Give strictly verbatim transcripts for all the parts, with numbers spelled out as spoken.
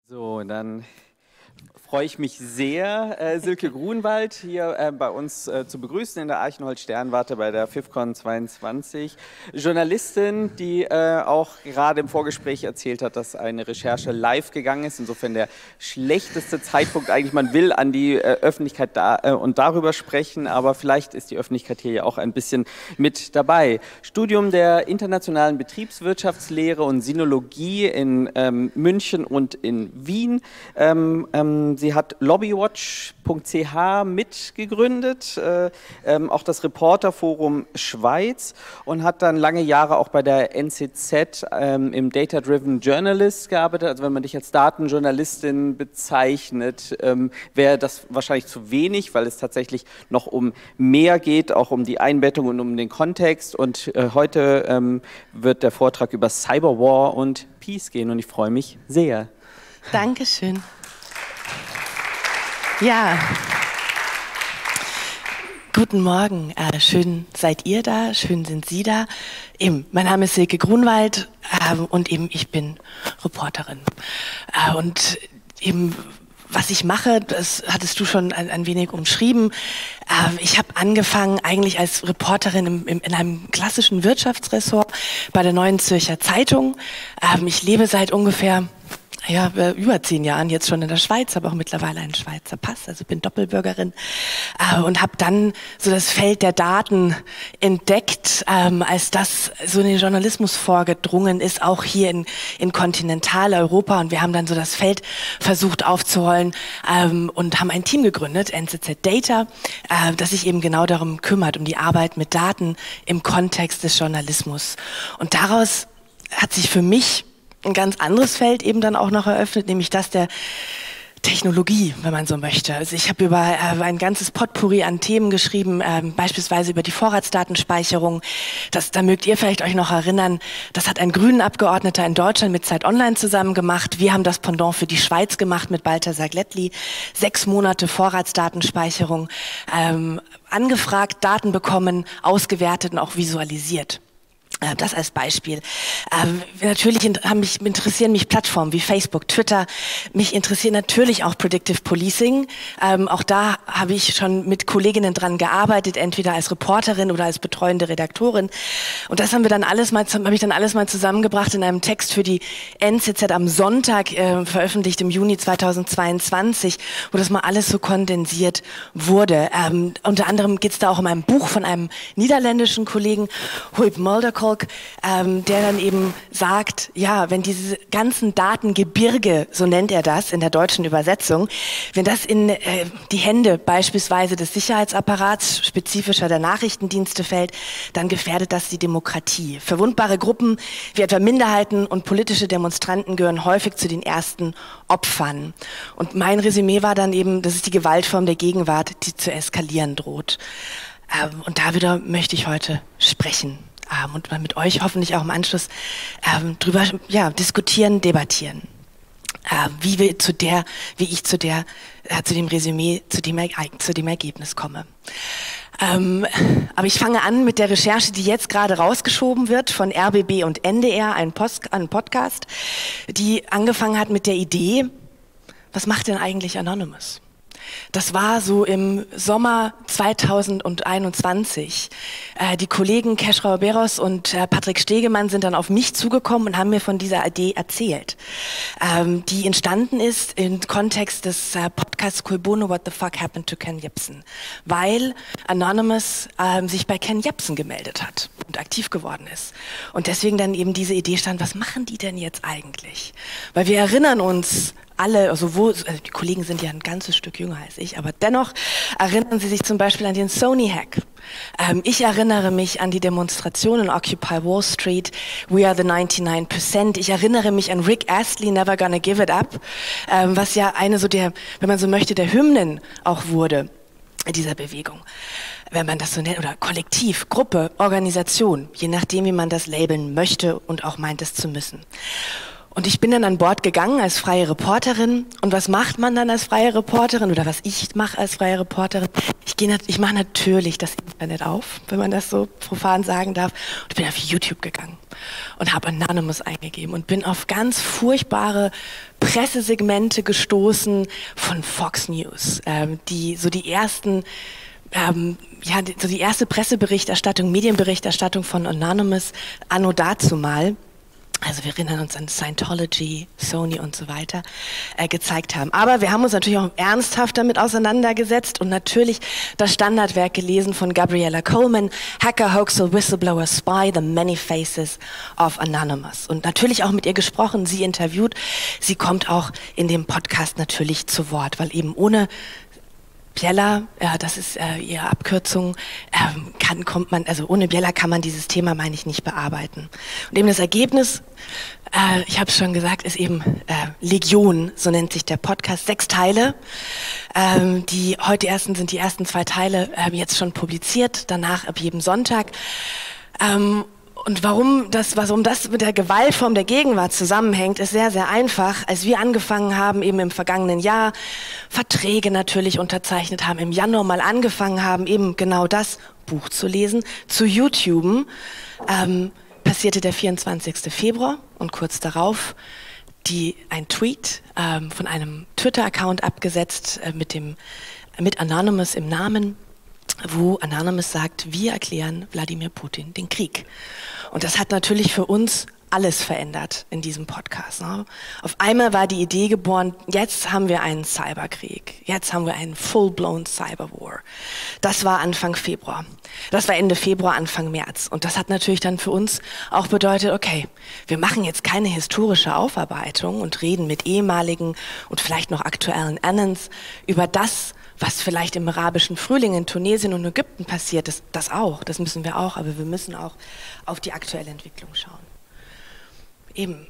So, dann freue ich mich sehr, äh, Silke Grunwald hier äh, bei uns äh, zu begrüßen in der Archenhold-Sternwarte bei der FIFCon zweiundzwanzig. Journalistin, die äh, auch gerade im Vorgespräch erzählt hat, dass eine Recherche live gegangen ist. Insofern der schlechteste Zeitpunkt eigentlich. Man will an die äh, Öffentlichkeit da, äh, und darüber sprechen, aber vielleicht ist die Öffentlichkeit hier ja auch ein bisschen mit dabei. Studium der internationalen Betriebswirtschaftslehre und Sinologie in ähm, München und in Wien. Ähm, ähm, Sie hat lobbywatch punkt c h mitgegründet, äh, ähm, auch das Reporterforum Schweiz, und hat dann lange Jahre auch bei der N Z Z ähm, im Data-Driven Journalist gearbeitet. Also wenn man dich als Datenjournalistin bezeichnet, ähm, wäre das wahrscheinlich zu wenig, weil es tatsächlich noch um mehr geht, auch um die Einbettung und um den Kontext. Und äh, heute ähm, wird der Vortrag über Cyberwar und Peace gehen, und ich freue mich sehr. Dankeschön. Ja, guten Morgen. Äh, schön seid ihr da, schön sind Sie da. Eben, mein Name ist Silke Grunwald äh, und eben ich bin Reporterin. Äh, und eben was ich mache, das hattest du schon ein, ein wenig umschrieben. Äh, ich habe angefangen eigentlich als Reporterin im, im, in einem klassischen Wirtschaftsressort bei der Neuen Zürcher Zeitung. Äh, ich lebe seit ungefähr ja, über zehn Jahren jetzt schon in der Schweiz, habe auch mittlerweile einen Schweizer Pass, also bin Doppelbürgerin äh, und habe dann so das Feld der Daten entdeckt, ähm, als das so in den Journalismus vorgedrungen ist, auch hier in, in Kontinentaleuropa, und wir haben dann so das Feld versucht aufzurollen ähm, und haben ein Team gegründet, N Z Z Data, äh, das sich eben genau darum kümmert, um die Arbeit mit Daten im Kontext des Journalismus. Und daraus hat sich für mich ein ganz anderes Feld eben dann auch noch eröffnet, nämlich das der Technologie, wenn man so möchte. Also ich habe über äh, ein ganzes Potpourri an Themen geschrieben, äh, beispielsweise über die Vorratsdatenspeicherung. Das, da mögt ihr vielleicht euch noch erinnern, das hat ein grünen Abgeordneter in Deutschland mit Zeit Online zusammen gemacht. Wir haben das Pendant für die Schweiz gemacht mit Balthasar Glättli. Sechs Monate Vorratsdatenspeicherung, ähm, angefragt, Daten bekommen, ausgewertet und auch visualisiert. Das als Beispiel. Ähm, natürlich haben mich, interessieren mich Plattformen wie Facebook, Twitter. Mich interessiert natürlich auch Predictive Policing. Ähm, auch da habe ich schon mit Kolleginnen dran gearbeitet, entweder als Reporterin oder als betreuende Redaktorin. Und das haben wir dann alles mal, habe ich dann alles mal zusammengebracht in einem Text für die N Z Z am Sonntag, äh, veröffentlicht im Juni zweitausendzweiundzwanzig, wo das mal alles so kondensiert wurde. Ähm, unter anderem geht es da auch um ein Buch von einem niederländischen Kollegen, Huib Mulderkolk, Ähm, der dann eben sagt, ja, wenn diese ganzen Datengebirge, so nennt er das in der deutschen Übersetzung, wenn das in äh, die Hände beispielsweise des Sicherheitsapparats, spezifischer der Nachrichtendienste fällt, dann gefährdet das die Demokratie. Verwundbare Gruppen wie etwa Minderheiten und politische Demonstranten gehören häufig zu den ersten Opfern. Und mein Resümee war dann eben, das ist die Gewaltform der Gegenwart, die zu eskalieren droht. Ähm, und darüber möchte ich heute sprechen. Ähm, und mit euch hoffentlich auch im Anschluss ähm, drüber ja, diskutieren, debattieren. Äh, wie wir zu der, wie ich zu der, äh, zu dem Resümee, zu dem, zu dem Ergebnis komme. Ähm, aber ich fange an mit der Recherche, die jetzt gerade rausgeschoben wird von R B B und N D R, ein, Post, ein Podcast, die angefangen hat mit der Idee, was macht denn eigentlich Anonymous? Das war so im Sommer zweitausendeinundzwanzig. Äh, die Kollegen Keschrau Beros und äh, Patrick Stegemann sind dann auf mich zugekommen und haben mir von dieser Idee erzählt, ähm, die entstanden ist im Kontext des äh, Podcasts Cui Bono, What the Fuck Happened to Ken Jebsen, weil Anonymous äh, sich bei Ken Jebsen gemeldet hat und aktiv geworden ist. Und deswegen dann eben diese Idee stand, was machen die denn jetzt eigentlich? Weil wir erinnern uns alle, also wo, also die Kollegen sind ja ein ganzes Stück jünger als ich, aber dennoch erinnern sie sich zum Beispiel an den Sony-Hack. Ähm, ich erinnere mich an die Demonstration in Occupy Wall Street, We are the ninety-nine percent. Ich erinnere mich an Rick Astley, Never Gonna Give It Up, ähm, was ja eine so der, wenn man so möchte, der Hymnen auch wurde dieser Bewegung. Wenn man das so nennt, oder Kollektiv, Gruppe, Organisation, je nachdem, wie man das labeln möchte und auch meint es zu müssen. Und ich bin dann an Bord gegangen als freie Reporterin. Und was macht man dann als freie Reporterin oder was ich mache als freie Reporterin? Ich gehe, ich mache natürlich das Internet auf, wenn man das so profan sagen darf. Und bin auf YouTube gegangen und habe Anonymous eingegeben und bin auf ganz furchtbare Pressesegmente gestoßen von Fox News, ähm, die so die ersten Ähm, ja, die, so die erste Presseberichterstattung, Medienberichterstattung von Anonymous anno dazumal, also wir erinnern uns an Scientology, Sony und so weiter, äh, gezeigt haben. Aber wir haben uns natürlich auch ernsthaft damit auseinandergesetzt und natürlich das Standardwerk gelesen von Gabriella Coleman, Hacker, Hoaxer, Whistleblower, Spy, The Many Faces of Anonymous. Und natürlich auch mit ihr gesprochen, sie interviewt. Sie kommt auch in dem Podcast natürlich zu Wort, weil eben ohne Biella, ja, das ist äh, ihre Abkürzung, ähm, kann, kommt man, also ohne Biella kann man dieses Thema, meine ich, nicht bearbeiten. Und eben das Ergebnis, äh, ich habe es schon gesagt, ist eben äh, Legion, so nennt sich der Podcast, sechs Teile. Ähm, die heute ersten sind die ersten zwei Teile äh, jetzt schon publiziert, danach ab jedem Sonntag. Ähm, Und warum das, warum das mit der Gewaltform der Gegenwart zusammenhängt, ist sehr, sehr einfach. Als wir angefangen haben, eben im vergangenen Jahr, Verträge natürlich unterzeichnet haben, im Januar mal angefangen haben, eben genau das Buch zu lesen, zu YouTuben, ähm, passierte der vierundzwanzigste Februar und kurz darauf die, ein Tweet ähm, von einem Twitter-Account abgesetzt äh, mit dem, mit Anonymous im Namen, wo Anonymous sagt, wir erklären Wladimir Putin den Krieg. Und das hat natürlich für uns alles verändert in diesem Podcast. Ne? Auf einmal war die Idee geboren, jetzt haben wir einen Cyberkrieg, jetzt haben wir einen full-blown Cyberwar. Das war Anfang Februar. Das war Ende Februar, Anfang März. Und das hat natürlich dann für uns auch bedeutet, okay, wir machen jetzt keine historische Aufarbeitung und reden mit ehemaligen und vielleicht noch aktuellen Annons über das, was vielleicht im arabischen Frühling in Tunesien und Ägypten passiert ist. Das auch, das müssen wir auch, aber wir müssen auch auf die aktuelle Entwicklung schauen. Eben,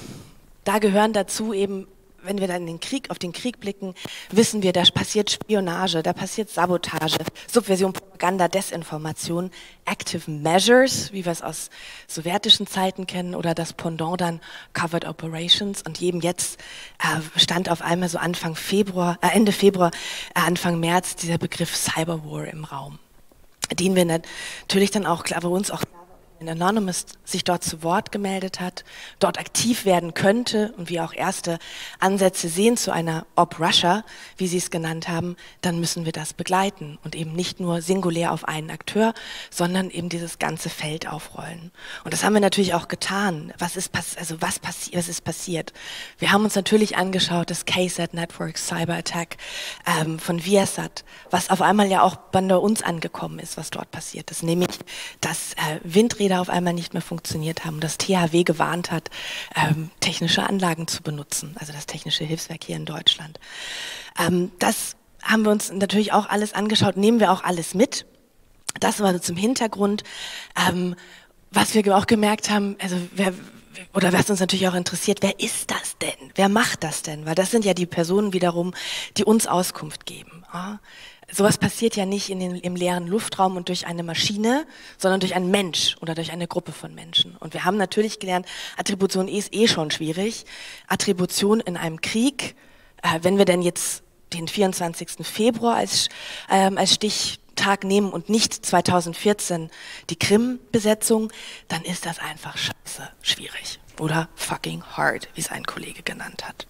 da gehören dazu eben, wenn wir dann in den Krieg, auf den Krieg blicken, wissen wir, da passiert Spionage, da passiert Sabotage, Subversion, Propaganda, Desinformation, Active Measures, wie wir es aus sowjetischen Zeiten kennen, oder das Pendant dann Covert Operations. Und eben jetzt äh, stand auf einmal so Anfang Februar, äh, Ende Februar, äh, Anfang März dieser Begriff Cyberwar im Raum, den wir natürlich dann auch, klar, bei uns auch in Anonymous sich dort zu Wort gemeldet hat, dort aktiv werden könnte und wir auch erste Ansätze sehen zu einer Op Russia, wie Sie es genannt haben, dann müssen wir das begleiten und eben nicht nur singulär auf einen Akteur, sondern eben dieses ganze Feld aufrollen. Und das haben wir natürlich auch getan. Was ist, pass also was, passi was ist passiert? Wir haben uns natürlich angeschaut, das K-SAT Network Cyber Attack ähm, von Viasat, was auf einmal ja auch bei uns angekommen ist, was dort passiert ist, nämlich dass äh, Windräder auf einmal nicht mehr funktioniert haben, das T H W gewarnt hat, ähm, technische Anlagen zu benutzen, also das Technische Hilfswerk hier in Deutschland. Ähm, das haben wir uns natürlich auch alles angeschaut, nehmen wir auch alles mit. Das war so zum Hintergrund. Ähm, was wir auch gemerkt haben, also wer, oder was uns natürlich auch interessiert, wer ist das denn? Wer macht das denn? Weil das sind ja die Personen wiederum, die uns Auskunft geben. Ja? Sowas passiert ja nicht in den, im leeren Luftraum und durch eine Maschine, sondern durch einen Mensch oder durch eine Gruppe von Menschen. Und wir haben natürlich gelernt, Attribution ist eh schon schwierig. Attribution in einem Krieg, äh, wenn wir denn jetzt den vierundzwanzigsten Februar als, ähm, als Stichtag nehmen und nicht zweitausendvierzehn die Krim-Besetzung, dann ist das einfach scheiße schwierig. Oder fucking hard, wie es ein Kollege genannt hat.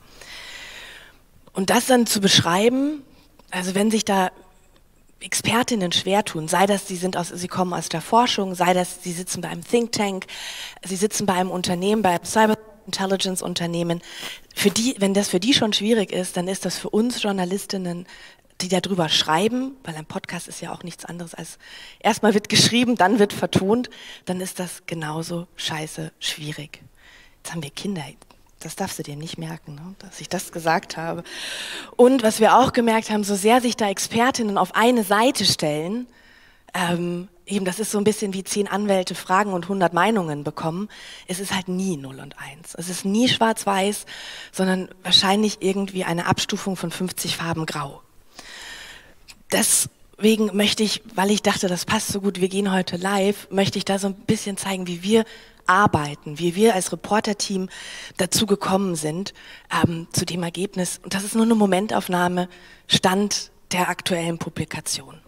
Und das dann zu beschreiben, also wenn sich da Expertinnen schwer tun, sei das, sie sind aus, sie kommen aus der Forschung, sei das, sie sitzen bei einem Think Tank, sie sitzen bei einem Unternehmen, bei einem Cyber Intelligence Unternehmen. Für die, wenn das für die schon schwierig ist, dann ist das für uns Journalistinnen, die darüber schreiben, weil ein Podcast ist ja auch nichts anderes als erstmal wird geschrieben, dann wird vertont, dann ist das genauso scheiße schwierig. Jetzt haben wir Kinder. Das darfst du dir nicht merken, ne? Dass ich das gesagt habe. Und was wir auch gemerkt haben, so sehr sich da Expertinnen auf eine Seite stellen, ähm, eben das ist so ein bisschen wie zehn Anwälte fragen und hundert Meinungen bekommen, es ist halt nie null und eins. Es ist nie schwarz-weiß, sondern wahrscheinlich irgendwie eine Abstufung von fünfzig Farben grau. Das deswegen möchte ich, weil ich dachte, das passt so gut, wir gehen heute live, möchte ich da so ein bisschen zeigen, wie wir arbeiten, wie wir als Reporter-Team dazu gekommen sind, ähm, zu dem Ergebnis. Und das ist nur eine Momentaufnahme, Stand der aktuellen Publikation.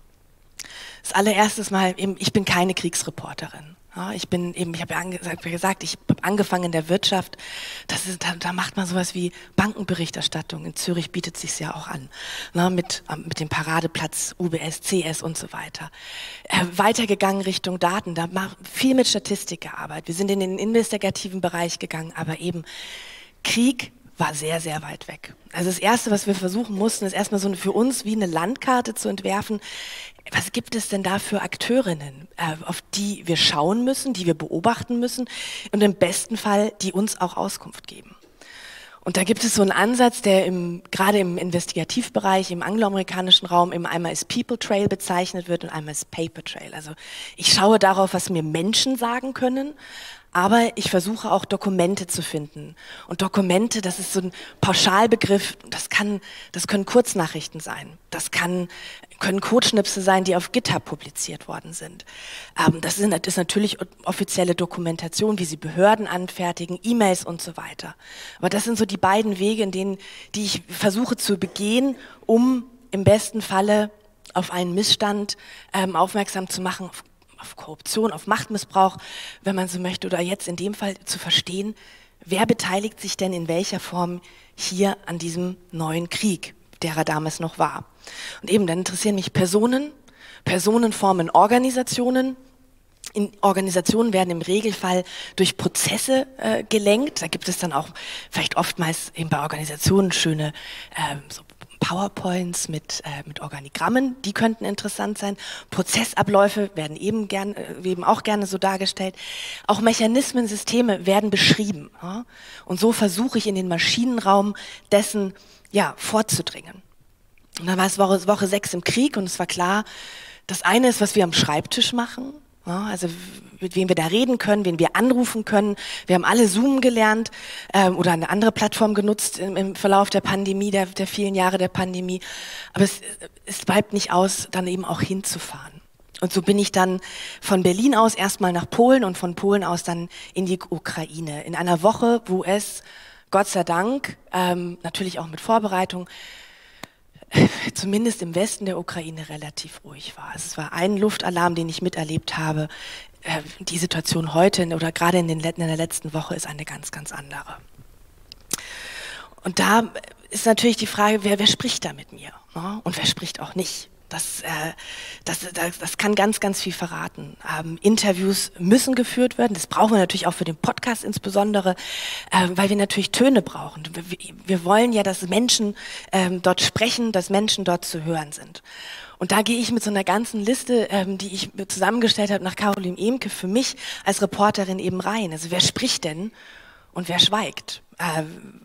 Das allererstes Mal, eben, ich bin keine Kriegsreporterin. Ja, ich bin eben, ich habe ja gesagt, ich habe angefangen in der Wirtschaft. Das ist, da, da macht man sowas wie Bankenberichterstattung. In Zürich bietet es sich ja auch an, ne, mit mit dem Paradeplatz U B S, C S und so weiter. Äh, weitergegangen Richtung Daten, da macht viel mit Statistik gearbeitet. Wir sind in den investigativen Bereich gegangen, aber eben Krieg war sehr, sehr weit weg. Also das Erste, was wir versuchen mussten, ist erstmal so für uns wie eine Landkarte zu entwerfen. Was gibt es denn da für Akteurinnen, äh, auf die wir schauen müssen, die wir beobachten müssen und im besten Fall, die uns auch Auskunft geben? Und da gibt es so einen Ansatz, der im, gerade im Investigativbereich, im angloamerikanischen Raum, eben einmal als People Trail bezeichnet wird und einmal als Paper Trail. Also ich schaue darauf, was mir Menschen sagen können, aber ich versuche auch Dokumente zu finden. Und Dokumente, das ist so ein Pauschalbegriff, das kann, das können Kurznachrichten sein, das kann, können Codeschnipsel sein, die auf GitHub publiziert worden sind. Ähm, das ist, ist natürlich offizielle Dokumentation, wie sie Behörden anfertigen, E-Mails und so weiter. Aber das sind so die beiden Wege, in denen, die ich versuche zu begehen, um im besten Falle auf einen Missstand ähm, aufmerksam zu machen, auf auf Korruption, auf Machtmissbrauch, wenn man so möchte, oder jetzt in dem Fall zu verstehen, wer beteiligt sich denn in welcher Form hier an diesem neuen Krieg, der er damals noch war. Und eben, dann interessieren mich Personen, Personen formen Organisationen. In Organisationen werden im Regelfall durch Prozesse äh, gelenkt. Da gibt es dann auch vielleicht oftmals eben bei Organisationen schöne äh, so PowerPoints mit, äh, mit Organigrammen, die könnten interessant sein. Prozessabläufe werden eben, gern, äh, eben auch gerne so dargestellt. Auch Mechanismen, Systeme werden beschrieben. Ja? Und so versuche ich in den Maschinenraum dessen ja, vorzudringen. Und dann war es Woche, Woche sechs im Krieg und es war klar, das eine ist, was wir am Schreibtisch machen. Ja, also mit wem wir da reden können, wen wir anrufen können. Wir haben alle Zoom gelernt ähm, oder eine andere Plattform genutzt im, im Verlauf der Pandemie, der, der vielen Jahre der Pandemie. Aber es, es bleibt nicht aus, dann eben auch hinzufahren. Und so bin ich dann von Berlin aus erstmal nach Polen und von Polen aus dann in die Ukraine. In einer Woche, wo es, Gott sei Dank, ähm, natürlich auch mit Vorbereitung, zumindest im Westen der Ukraine relativ ruhig war. Es war ein Luftalarm, den ich miterlebt habe. Die Situation heute oder gerade in, den, in der letzten Woche ist eine ganz, ganz andere. Und da ist natürlich die Frage, wer, wer spricht da mit mir, ne? Und wer spricht auch nicht. Das, äh, das, das, das kann ganz, ganz viel verraten. Ähm, Interviews müssen geführt werden. Das brauchen wir natürlich auch für den Podcast insbesondere, äh, weil wir natürlich Töne brauchen. Wir, wir wollen ja, dass Menschen ähm, dort sprechen, dass Menschen dort zu hören sind. Und da gehe ich mit so einer ganzen Liste, ähm, die ich zusammengestellt habe nach Caroline Ehmke, für mich als Reporterin eben rein. Also wer spricht denn und wer schweigt? Äh,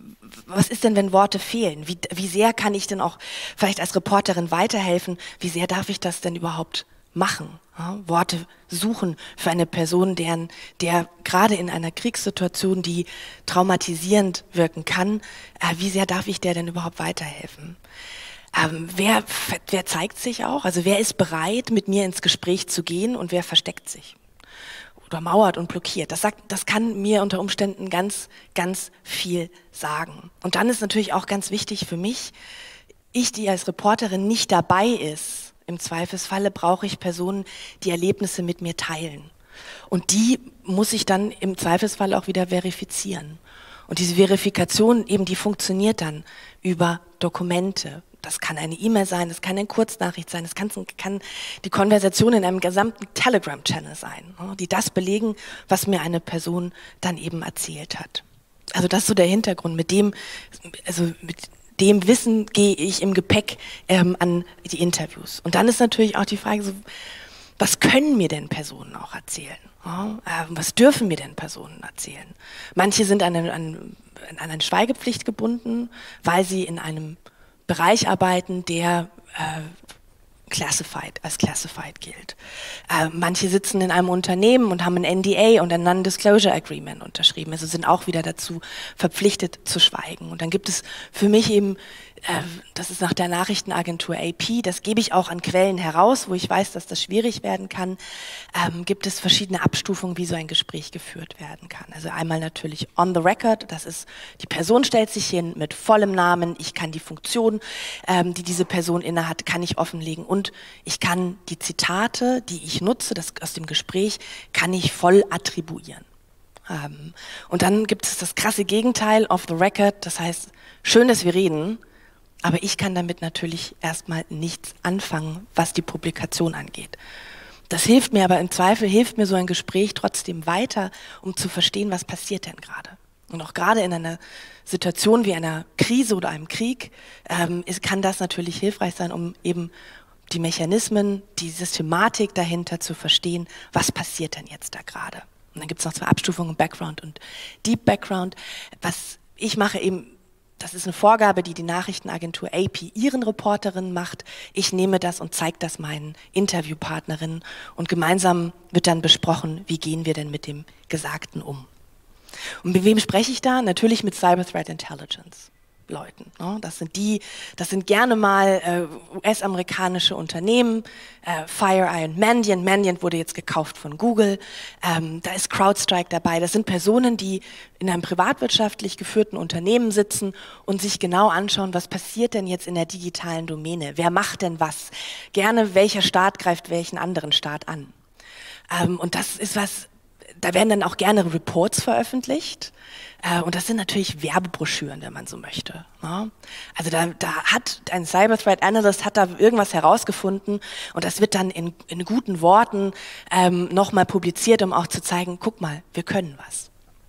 was ist denn, wenn Worte fehlen? Wie, wie sehr kann ich denn auch vielleicht als Reporterin weiterhelfen? Wie sehr darf ich das denn überhaupt machen? Ja, Worte suchen für eine Person, deren, der gerade in einer Kriegssituation, die traumatisierend wirken kann, äh, wie sehr darf ich der denn überhaupt weiterhelfen? Ähm, wer, wer zeigt sich auch? Also wer ist bereit, mit mir ins Gespräch zu gehen und wer versteckt sich? Oder mauert und blockiert. Das sagt, das kann mir unter Umständen ganz, ganz viel sagen. Und dann ist natürlich auch ganz wichtig für mich, ich, die als Reporterin nicht dabei ist, im Zweifelsfalle brauche ich Personen, die Erlebnisse mit mir teilen. Und die muss ich dann im Zweifelsfall auch wieder verifizieren. Und diese Verifikation eben, die funktioniert dann über Dokumente. Das kann eine E-Mail sein, das kann eine Kurznachricht sein, das kann, kann die Konversation in einem gesamten Telegram-Channel sein, die das belegen, was mir eine Person dann eben erzählt hat. Also das ist so der Hintergrund. Mit dem, also mit dem Wissen gehe ich im Gepäck ähm, an die Interviews. Und dann ist natürlich auch die Frage, so, was können mir denn Personen auch erzählen? Ja, äh, was dürfen mir denn Personen erzählen? Manche sind an eine, an, an eine Schweigepflicht gebunden, weil sie in einem Bereich arbeiten, der äh, classified, als classified gilt. Äh, manche sitzen in einem Unternehmen und haben ein N D A und ein Non-Disclosure Agreement unterschrieben, also sind auch wieder dazu verpflichtet zu schweigen. Und dann gibt es für mich eben das ist nach der Nachrichtenagentur A P, das gebe ich auch an Quellen heraus, wo ich weiß, dass das schwierig werden kann, ähm, gibt es verschiedene Abstufungen, wie so ein Gespräch geführt werden kann. Also einmal natürlich on the record, das ist, die Person stellt sich hin mit vollem Namen, ich kann die Funktion, ähm, die diese Person innehat, kann ich offenlegen und ich kann die Zitate, die ich nutze, das aus dem Gespräch, kann ich voll attribuieren. Ähm, und dann gibt es das krasse Gegenteil, off the record, das heißt, schön, dass wir reden, aber ich kann damit natürlich erstmal nichts anfangen, was die Publikation angeht. Das hilft mir aber im Zweifel, hilft mir so ein Gespräch trotzdem weiter, um zu verstehen, was passiert denn gerade. Und auch gerade in einer Situation wie einer Krise oder einem Krieg ähm, ist, kann das natürlich hilfreich sein, um eben die Mechanismen, die Systematik dahinter zu verstehen, was passiert denn jetzt da gerade. Und dann gibt es noch zwei Abstufungen, Background und Deep Background. Was ich mache eben, das ist eine Vorgabe, die die Nachrichtenagentur A P ihren Reporterinnen macht. Ich nehme das und zeige das meinen Interviewpartnerinnen und gemeinsam wird dann besprochen, wie gehen wir denn mit dem Gesagten um. Und mit wem spreche ich da? Natürlich mit Cyber Threat Intelligence Leuten. Ne? Das sind die, das sind gerne mal äh, U S-amerikanische Unternehmen, äh, FireEye und Mandiant. Mandiant wurde jetzt gekauft von Google. Ähm, da ist CrowdStrike dabei. Das sind Personen, die in einem privatwirtschaftlich geführten Unternehmen sitzen und sich genau anschauen, was passiert denn jetzt in der digitalen Domäne? Wer macht denn was? Gerne, welcher Staat greift welchen anderen Staat an? Ähm, und das ist was, da werden dann auch gerne Reports veröffentlicht. Und das sind natürlich Werbebroschüren, wenn man so möchte. Also da, da hat ein Cyber Threat Analyst hat da irgendwas herausgefunden und das wird dann in, in guten Worten ähm, nochmal publiziert, um auch zu zeigen, guck mal, wir können was.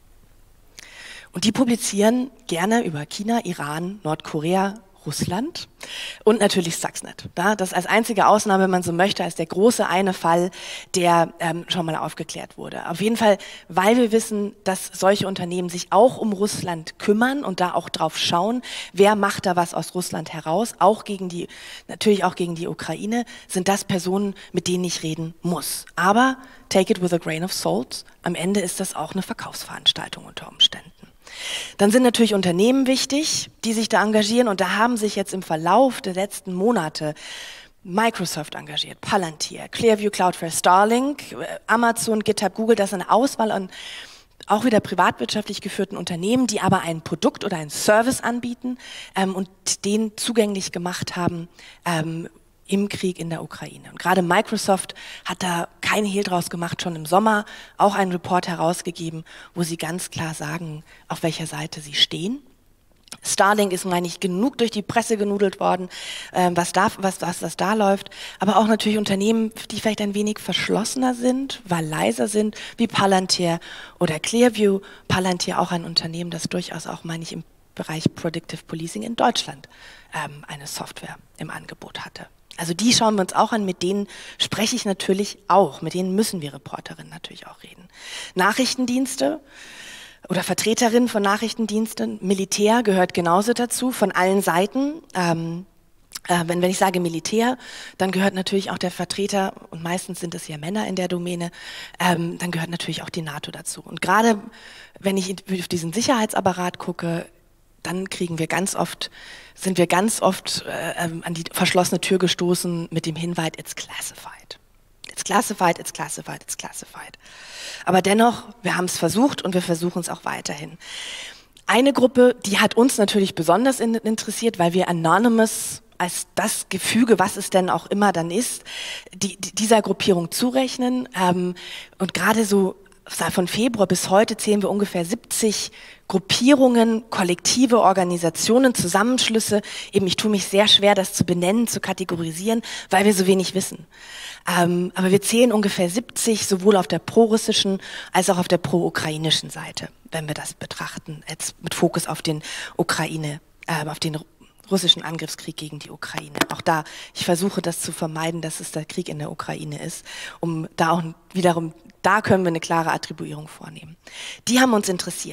Und die publizieren gerne über China, Iran, Nordkorea, Russland und natürlich Stuxnet. Ja, das als einzige Ausnahme, wenn man so möchte, als der große eine Fall, der ähm, schon mal aufgeklärt wurde. Auf jeden Fall, weil wir wissen, dass solche Unternehmen sich auch um Russland kümmern und da auch drauf schauen, wer macht da was aus Russland heraus, auch gegen die, natürlich auch gegen die Ukraine, sind das Personen, mit denen ich reden muss. Aber take it with a grain of salt, am Ende ist das auch eine Verkaufsveranstaltung unter Umständen. Dann sind natürlich Unternehmen wichtig, die sich da engagieren und da haben sich jetzt im Verlauf der letzten Monate Microsoft engagiert, Palantir, Clearview, Cloudflare, Starlink, Amazon, GitHub, Google, das ist eine Auswahl an auch wieder privatwirtschaftlich geführten Unternehmen, die aber ein Produkt oder einen Service anbieten ähm, und den zugänglich gemacht haben, ähm, im Krieg in der Ukraine. Und gerade Microsoft hat da kein Hehl draus gemacht, schon im Sommer auch einen Report herausgegeben, wo sie ganz klar sagen, auf welcher Seite sie stehen. Starlink ist, meine ich, genug durch die Presse genudelt worden, äh, was, da, was, was, was da läuft. Aber auch natürlich Unternehmen, die vielleicht ein wenig verschlossener sind, weil leiser sind, wie Palantir oder Clearview. Palantir auch ein Unternehmen, das durchaus auch, meine ich, im Bereich Predictive Policing in Deutschland ähm, eine Software im Angebot hatte. Also die schauen wir uns auch an, mit denen spreche ich natürlich auch, mit denen müssen wir Reporterinnen natürlich auch reden. Nachrichtendienste oder Vertreterinnen von Nachrichtendiensten, Militär gehört genauso dazu, von allen Seiten. Ähm, äh, wenn, wenn ich sage Militär, dann gehört natürlich auch der Vertreter, und meistens sind es ja Männer in der Domäne, ähm, dann gehört natürlich auch die NATO dazu. Und gerade wenn ich auf diesen Sicherheitsapparat gucke, dann kriegen wir ganz oft, sind wir ganz oft äh, an die verschlossene Tür gestoßen mit dem Hinweis, it's classified. It's classified, it's classified, it's classified. Aber dennoch, wir haben es versucht und wir versuchen es auch weiterhin. Eine Gruppe, die hat uns natürlich besonders in, interessiert, weil wir Anonymous als das Gefüge, was es denn auch immer dann ist, die, die, dieser Gruppierung zurechnen. Ähm, und gerade so von Februar bis heute zählen wir ungefähr siebzig Gruppierungen, kollektive Organisationen, Zusammenschlüsse. Eben, ich tue mich sehr schwer, das zu benennen, zu kategorisieren, weil wir so wenig wissen. Ähm, aber wir zählen ungefähr siebzig, sowohl auf der pro-russischen als auch auf der pro-ukrainischen Seite, wenn wir das betrachten, jetzt mit Fokus auf den Ukraine, äh, auf den russischen Angriffskrieg gegen die Ukraine. Auch da, ich versuche das zu vermeiden, dass es der Krieg in der Ukraine ist, um da auch wiederum, da können wir eine klare Attribuierung vornehmen. Die haben uns interessiert.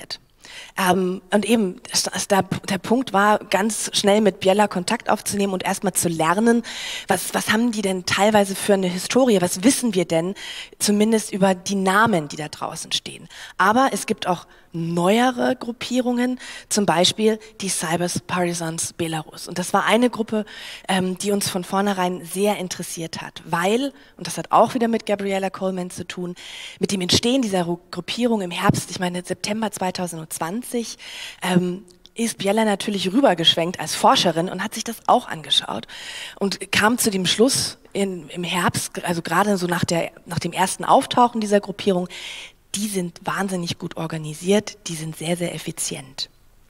Ähm, und eben, der, der Punkt war, ganz schnell mit Biella Kontakt aufzunehmen und erstmal zu lernen, was, was haben die denn teilweise für eine Historie, was wissen wir denn zumindest über die Namen, die da draußen stehen. Aber es gibt auch neuere Gruppierungen, zum Beispiel die Cyber Partisans Belarus. Und das war eine Gruppe, ähm, die uns von vornherein sehr interessiert hat, weil, und das hat auch wieder mit Gabriella Coleman zu tun, mit dem Entstehen dieser Gruppierung im Herbst, ich meine September zweitausendzwanzig, ähm, ist Biella natürlich rübergeschwenkt als Forscherin und hat sich das auch angeschaut und kam zu dem Schluss in, im Herbst, also gerade so nach, der, nach dem ersten Auftauchen dieser Gruppierung, die sind wahnsinnig gut organisiert, die sind sehr, sehr effizient.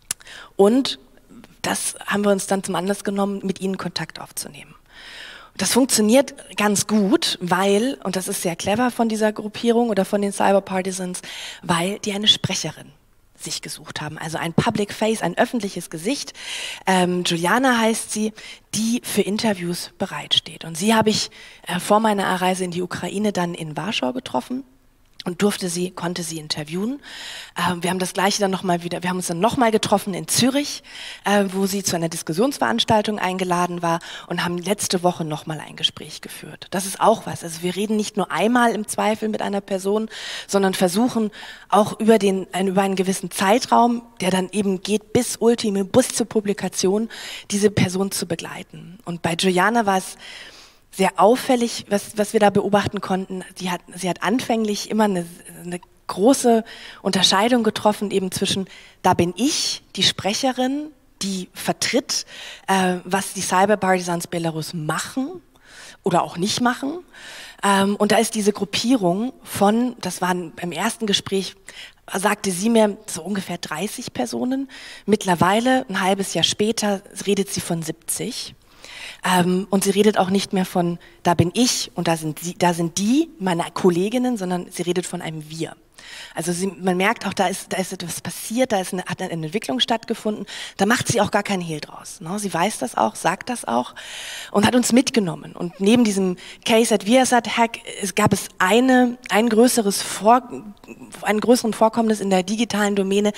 Und das haben wir uns dann zum Anlass genommen, mit ihnen Kontakt aufzunehmen. Das funktioniert ganz gut, weil, und das ist sehr clever von dieser Gruppierung oder von den Cyber Partisans, weil die eine Sprecherin sich gesucht haben, also ein Public Face, ein öffentliches Gesicht. Ähm, Juliana heißt sie, die für Interviews bereitsteht. Und sie habe ich äh, vor meiner Reise in die Ukraine dann in Warschau getroffen und durfte sie, konnte sie interviewen. Äh, wir haben das Gleiche dann noch mal wieder, wir haben uns dann nochmal getroffen in Zürich, äh, wo sie zu einer Diskussionsveranstaltung eingeladen war und haben letzte Woche nochmal ein Gespräch geführt. Das ist auch was. Also wir reden nicht nur einmal im Zweifel mit einer Person, sondern versuchen auch über den, über einen gewissen Zeitraum, der dann eben geht bis Ultime, bis zur Publikation, diese Person zu begleiten. Und bei Juliana war es sehr auffällig, was, was wir da beobachten konnten. Sie hat, sie hat anfänglich immer eine, eine große Unterscheidung getroffen, eben zwischen, da bin ich, die Sprecherin, die vertritt, äh, was die Cyber Partisans Belarus machen oder auch nicht machen. Ähm, und da ist diese Gruppierung von, das waren im ersten Gespräch, sagte sie mir, so ungefähr dreißig Personen. Mittlerweile, ein halbes Jahr später, redet sie von siebzig. Ähm, und sie redet auch nicht mehr von, da bin ich und da sind, sie, da sind die, meine Kolleginnen, sondern sie redet von einem Wir. Also sie, man merkt auch, da ist, da ist etwas passiert, da ist eine, hat eine Entwicklung stattgefunden. Da macht sie auch gar keinen Hehl draus. Ne? Sie weiß das auch, sagt das auch und hat uns mitgenommen. Und neben diesem Case at Viasat-Hack es gab es eine, ein größeres Vor, einen größeren Vorkommnis in der digitalen Domäne,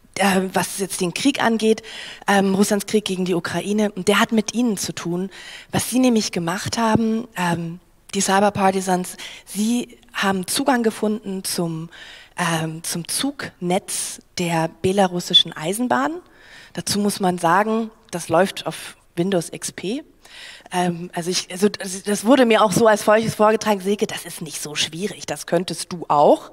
was jetzt den Krieg angeht, ähm, Russlands Krieg gegen die Ukraine, und der hat mit ihnen zu tun. Was sie nämlich gemacht haben, ähm, die Cyber Partisans, sie haben Zugang gefunden zum, ähm, zum Zugnetz der belarussischen Eisenbahn. Dazu muss man sagen, das läuft auf Windows X P. Ähm, also, ich, also das wurde mir auch so als solches vorgetragen, Silke, das ist nicht so schwierig, das könntest du auch.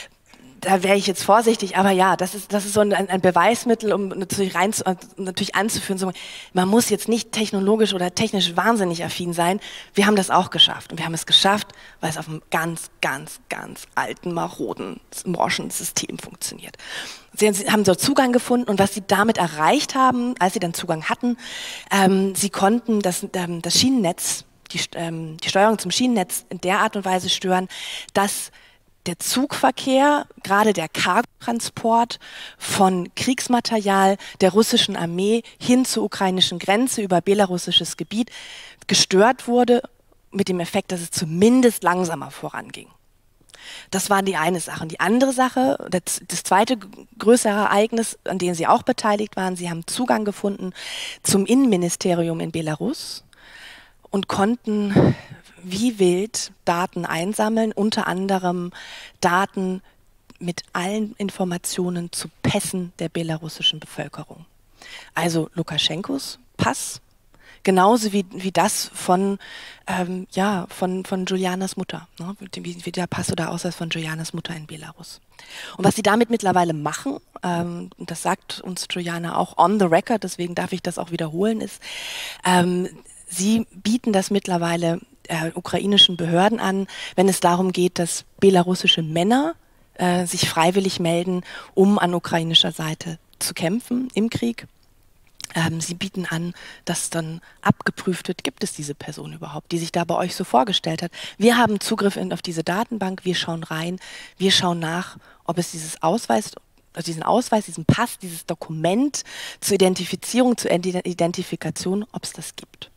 Da wäre ich jetzt vorsichtig, aber ja, das ist, das ist so ein, ein Beweismittel, um natürlich rein, natürlich anzuführen, so, man muss jetzt nicht technologisch oder technisch wahnsinnig affin sein. Wir haben das auch geschafft. Und wir haben es geschafft, weil es auf einem ganz, ganz, ganz alten, maroden, morschen System funktioniert. Sie haben so Zugang gefunden und was sie damit erreicht haben, als sie dann Zugang hatten, ähm, sie konnten das, ähm, das Schienennetz, die, ähm, die Steuerung zum Schienennetz in der Art und Weise stören, dass der Zugverkehr, gerade der Cargotransport von Kriegsmaterial der russischen Armee hin zur ukrainischen Grenze über belarussisches Gebiet gestört wurde, mit dem Effekt, dass es zumindest langsamer voranging. Das war die eine Sache. Und die andere Sache, das, das zweite größere Ereignis, an dem sie auch beteiligt waren, sie haben Zugang gefunden zum Innenministerium in Belarus und konnten wie wild Daten einsammeln, unter anderem Daten mit allen Informationen zu Pässen der belarussischen Bevölkerung. Also Lukaschenkos Pass, genauso wie, wie das von, ähm, ja, von, von Julianas Mutter, ne? wie, wie der Pass oder Ausweis von Julianas Mutter in Belarus. Und was sie damit mittlerweile machen, ähm, und das sagt uns Juliana auch on the record, deswegen darf ich das auch wiederholen, ist, ähm, sie bieten das mittlerweile äh, ukrainischen Behörden an, wenn es darum geht, dass belarussische Männer äh, sich freiwillig melden, um an ukrainischer Seite zu kämpfen im Krieg. Ähm, sie bieten an, dass dann abgeprüft wird, gibt es diese Person überhaupt, die sich da bei euch so vorgestellt hat. Wir haben Zugriff in, auf diese Datenbank, wir schauen rein, wir schauen nach, ob es dieses Ausweis, also diesen Ausweis, diesen Pass, dieses Dokument zur Identifizierung, zur Identifikation, ob es das gibt.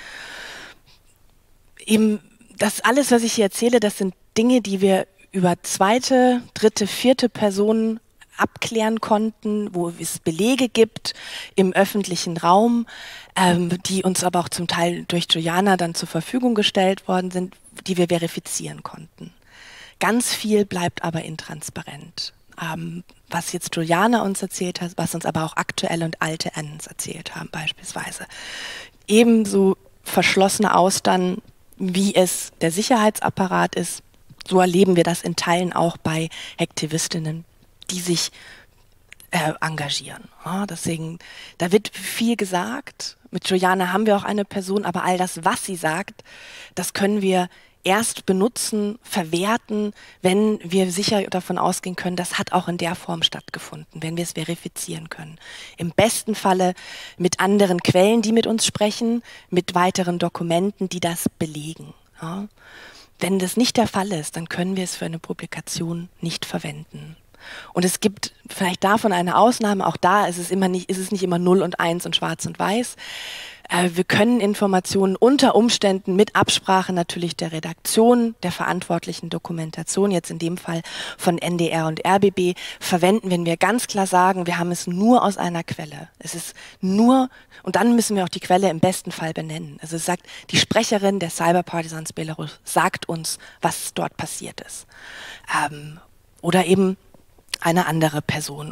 Eben das alles, was ich hier erzähle, das sind Dinge, die wir über zweite, dritte, vierte Personen abklären konnten, wo es Belege gibt im öffentlichen Raum, ähm, die uns aber auch zum Teil durch Juliana dann zur Verfügung gestellt worden sind, die wir verifizieren konnten. Ganz viel bleibt aber intransparent. Ähm, was jetzt Juliana uns erzählt hat, was uns aber auch aktuelle und alte Annens erzählt haben beispielsweise. Ebenso verschlossene Austern, wie es der Sicherheitsapparat ist, so erleben wir das in Teilen auch bei Aktivistinnen, die sich äh, engagieren. Ja, deswegen, da wird viel gesagt. Mit Juliana haben wir auch eine Person, aber all das, was sie sagt, das können wir erst benutzen, verwerten, wenn wir sicher davon ausgehen können, das hat auch in der Form stattgefunden, wenn wir es verifizieren können. Im besten Falle mit anderen Quellen, die mit uns sprechen, mit weiteren Dokumenten, die das belegen. Ja. Wenn das nicht der Fall ist, dann können wir es für eine Publikation nicht verwenden. Und es gibt vielleicht davon eine Ausnahme, auch da ist es, immer nicht, ist es nicht immer null und eins und schwarz und weiß. Äh, wir können Informationen unter Umständen mit Absprache natürlich der Redaktion, der verantwortlichen Dokumentation, jetzt in dem Fall von N D R und R B B, verwenden, wenn wir ganz klar sagen, wir haben es nur aus einer Quelle. Es ist nur, und dann müssen wir auch die Quelle im besten Fall benennen. Also es sagt, die Sprecherin der Cyber Partisans Belarus sagt uns, was dort passiert ist. Ähm, oder eben eine andere Person.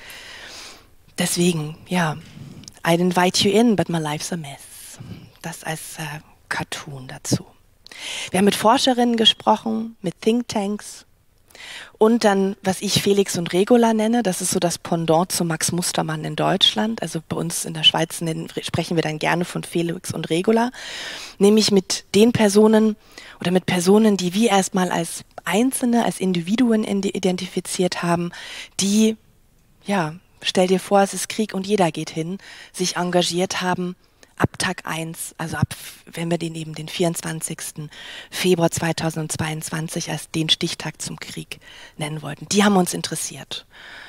Deswegen, ja, I'd invite you in, but my life's a mess. Das als äh, Cartoon dazu. Wir haben mit Forscherinnen gesprochen, mit Thinktanks und dann, was ich Felix und Regula nenne, das ist so das Pendant zu Max Mustermann in Deutschland. Also bei uns in der Schweiz nennen, sprechen wir dann gerne von Felix und Regula, nämlich mit den Personen oder mit Personen, die wir erstmal als Einzelne, als Individuen identifiziert haben, die, ja, stell dir vor, es ist Krieg und jeder geht hin, sich engagiert haben ab Tag eins, also ab, wenn wir den eben den vierundzwanzigsten Februar zweitausendzweiundzwanzig als den Stichtag zum Krieg nennen wollten. Die haben uns interessiert.